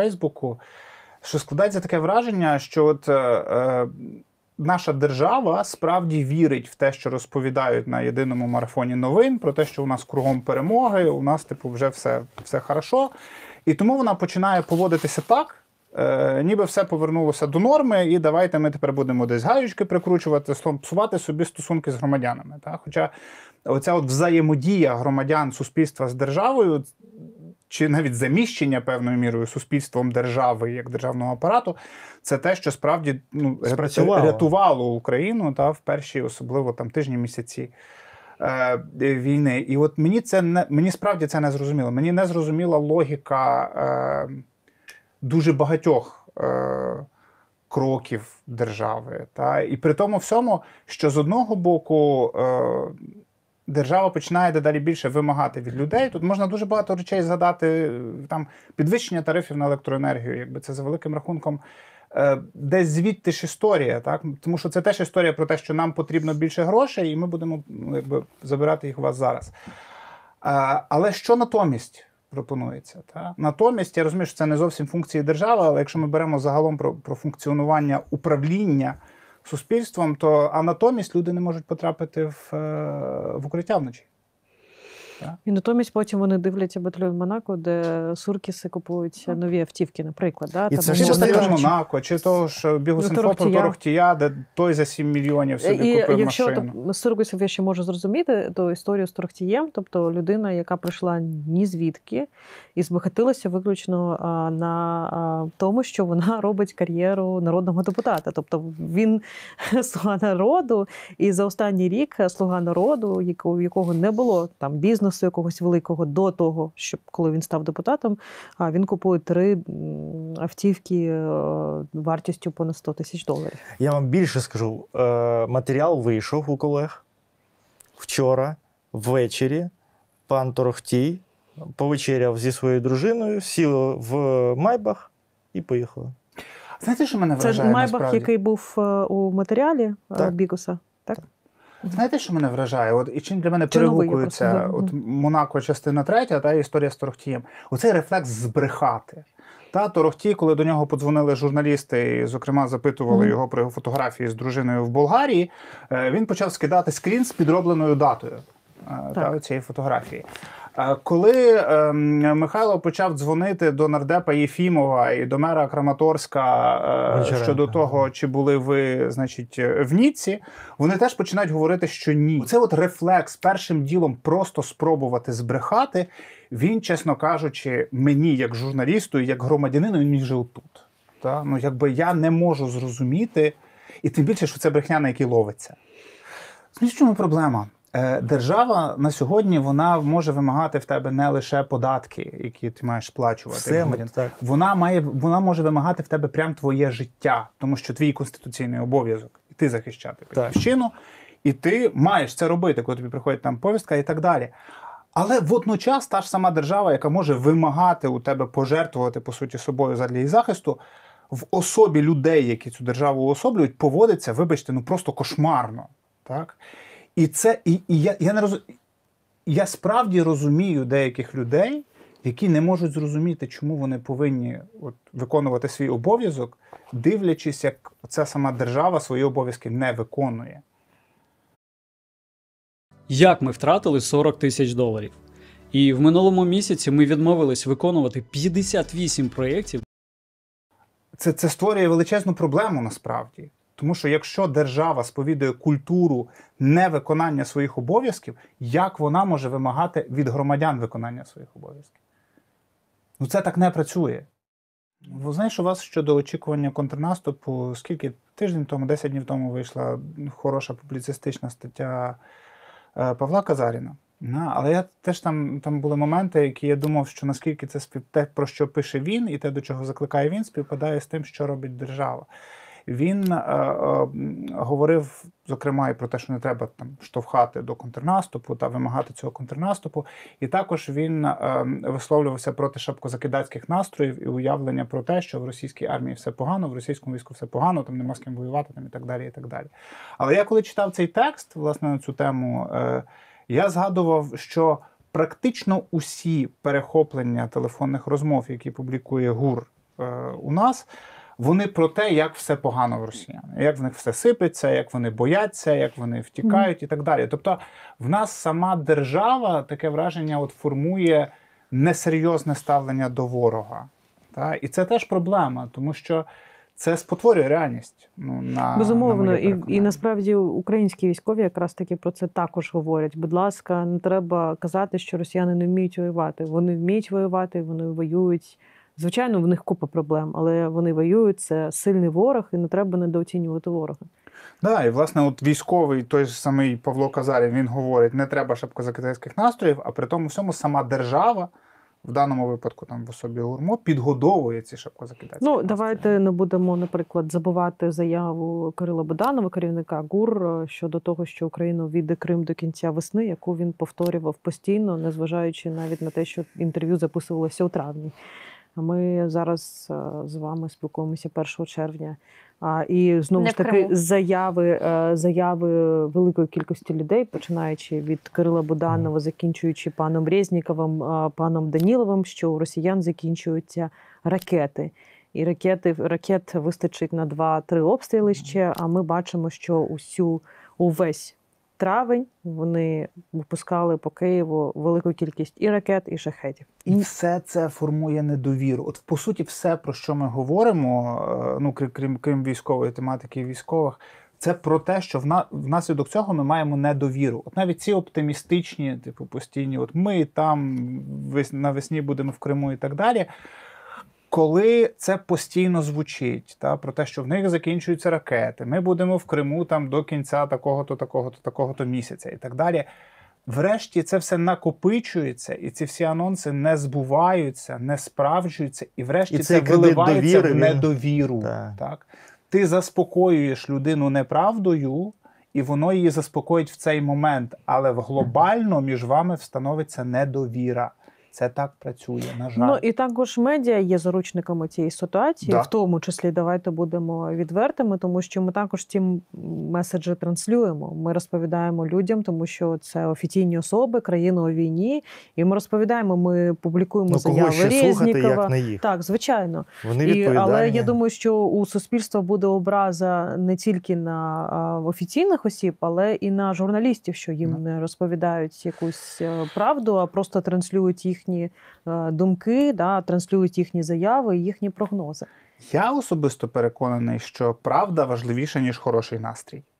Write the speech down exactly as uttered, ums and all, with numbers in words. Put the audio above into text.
Фейсбуку, що складається таке враження, що от е, е, наша держава справді вірить в те, що розповідають на єдиному марафоні новин, про те, що у нас кругом перемоги, у нас типу вже все, все хорошо. І тому вона починає поводитися так, Е, ніби все повернулося до норми, і давайте ми тепер будемо десь гаючки прикручувати, псувати собі стосунки з громадянами. Так? Хоча оця от взаємодія громадян суспільства з державою, чи навіть заміщення певною мірою суспільством держави як державного апарату, це те, що справді ну, рятувало Україну та, в перші, особливо там, тижні, місяці е, війни. І от мені, це не, мені справді це не зрозуміло. Мені не зрозуміла логіка е, дуже багатьох е, кроків держави. Та? І при тому всьому, що з одного боку е, держава починає дедалі більше вимагати від людей. Тут можна дуже багато речей згадати, там підвищення тарифів на електроенергію, якби це за великим рахунком е, десь звідти ж історія, так? Тому що це теж історія про те, що нам потрібно більше грошей, і ми будемо якби забирати їх у вас зараз. Е, але що натомість пропонується? Та? Натомість, я розумію, що це не зовсім функції держави, але якщо ми беремо загалом про, про функціонування управління суспільством, то а натомість люди не можуть потрапити в, в укриття вночі. Так? І натомість потім вони дивляться батальйон Монако, де суркіси купують нові автівки, наприклад. Да? І це ж батальйон Монако, чи того ж бігу Синфопу Торохтія, де той за сім мільйонів собі і, купив якщо машину. Якщо суркісів я ще можу зрозуміти, то історію з Торохтієм, тобто людина, яка прийшла ні звідки, і збагатилася виключно а, на а, тому, що вона робить кар'єру народного депутата. Тобто він слуга народу, і за останній рік слуга народу, у якого не було там бізнесу якогось великого до того, щоб коли він став депутатом, а він купує три автівки вартістю понад сто тисяч доларів. Я вам більше скажу. Матеріал вийшов у колег вчора, ввечері. Пан Торохтій повечеряв зі своєю дружиною, сіли в Майбах і поїхали. Знаєте, що мене вражає? Це Майбах, насправді? який був у матеріалі так. Бігуса, так? так. Знаєте, що мене вражає? От, і чим для мене перегукується от Монако частина третя та історія з Торохтієм. Оцей рефлекс збрехати. Та Торохтій, коли до нього подзвонили журналісти, і, зокрема, запитували mm. його про його фотографії з дружиною в Болгарії, він почав скидати скрін з підробленою датою та, цієї фотографії. Коли е, Михайло почав дзвонити до нардепа Єфімова і до мера Краматорська е, щодо того, чи були ви, значить, в Ніцці, вони теж починають говорити, що ні. Це от рефлекс першим ділом просто спробувати збрехати, він, чесно кажучи, мені, як журналісту і як громадянину, він міг жив тут. Та? Ну, якби я не можу зрозуміти, і тим більше, що це брехня, на якій ловиться. Знаєш, в чому проблема? Держава на сьогодні, вона може вимагати в тебе не лише податки, які ти маєш сплачувати. Все, так. Вона має, вона може вимагати в тебе прям твоє життя, тому що твій конституційний обов'язок, і ти захищати батьківщину, і ти маєш це робити, коли тобі приходить там повістка і так далі. Але водночас та ж сама держава, яка може вимагати у тебе пожертвувати, по суті, собою задля її захисту, в особі людей, які цю державу уособлюють, поводиться, вибачте, ну просто кошмарно. Так? І це, і, і я, я не роз... я справді розумію деяких людей, які не можуть зрозуміти, чому вони повинні от, виконувати свій обов'язок, дивлячись, як ця сама держава свої обов'язки не виконує. Як ми втратили сорок тисяч доларів? І в минулому місяці ми відмовились виконувати п'ятдесят вісім проєктів. Це, це створює величезну проблему насправді. Тому що якщо держава сповідує культуру невиконання своїх обов'язків, як вона може вимагати від громадян виконання своїх обов'язків? Ну це так не працює. Ви знаєш, у вас щодо очікування контрнаступу, скільки тиждень тому, десять днів тому вийшла хороша публіцистична стаття Павла Казаріна. Але я теж там, там були моменти, які я думав, що наскільки це спів... те, про що пише він, і те, до чого закликає він, співпадає з тим, що робить держава. Він е, е, говорив, зокрема, і про те, що не треба там штовхати до контрнаступу та вимагати цього контрнаступу. І також він е, висловлювався проти шапкозакидацьких настроїв і уявлення про те, що в російській армії все погано, в російському війську все погано, там нема з ким воювати там, і так далі, і так далі. Але я коли читав цей текст, власне, на цю тему, е, я згадував, що практично усі перехоплення телефонних розмов, які публікує ГУР е, у нас, вони про те, як все погано в росіян, як в них все сипеться, як вони бояться, як вони втікають mm. і так далі. Тобто в нас сама держава, таке враження, от формує несерйозне ставлення до ворога. Та? І це теж проблема, тому що це спотворює реальність. Ну, на, Безумовно, на і, і насправді українські військові якраз таки про це також говорять. Будь ласка, не треба казати, що росіяни не вміють воювати. Вони вміють воювати, вони воюють. Звичайно, в них купа проблем, але вони воюють, це сильний ворог, і не треба недооцінювати ворога. Да, і власне, от військовий, той ж самий Павло Казарів, він говорить, не треба шапкозакидайських настроїв, а при тому всьому сама держава, в даному випадку там в особі ГУРМО, підгодовує ці шапкозакидайські Ну, настрої. давайте не будемо, наприклад, забувати заяву Кирила Буданова, керівника ГУР, щодо того, що Україна ввійде Крим до кінця весни, яку він повторював постійно, незважаючи навіть на те, що інтерв'ю записувалося у травні. Ми зараз з вами спілкуємося першого червня. І знову Не ж таки заяви, заяви великої кількості людей, починаючи від Кирила Буданова, закінчуючи паном Резніковим, паном Даніловим, що у росіян закінчуються ракети. І ракети, ракет вистачить на два-три обстріли ще, а ми бачимо, що усю, увесь травень вони випускали по Києву велику кількість і ракет, і шахедів. І все це формує недовіру. От, по суті, все, про що ми говоримо, ну, крім, крім військової тематики і військових, це про те, що вна, внаслідок цього ми маємо недовіру. От навіть ці оптимістичні, типу, постійні, от ми там навесні будемо в Криму і так далі, коли це постійно звучить, та, про те, що в них закінчуються ракети, ми будемо в Криму там до кінця такого-то, такого-то, такого-то місяця і так далі. Врешті це все накопичується, і ці всі анонси не збуваються, не справджуються, і врешті і це виливається довіри, в недовіру. Він... Так. Так? Ти заспокоюєш людину неправдою, і воно її заспокоїть в цей момент, але в глобально між вами встановиться недовіра. Це так працює, на жаль. Ну і також медіа є заручниками цієї ситуації, да. в тому числі, давайте будемо відвертими, тому що ми також ці меседжі транслюємо. Ми розповідаємо людям, тому що це офіційні особи, країна у війні, і ми розповідаємо, ми публікуємо ну, заяви Резнікова. Як не їх. Так, звичайно. Вони і, але я думаю, що у суспільства буде образа не тільки на а, офіційних осіб, але і на журналістів, що їм не розповідають якусь правду, а просто транслюють їх їхні думки, да, транслюють їхні заяви і їхні прогнози. Я особисто переконаний, що правда важливіша, ніж хороший настрій.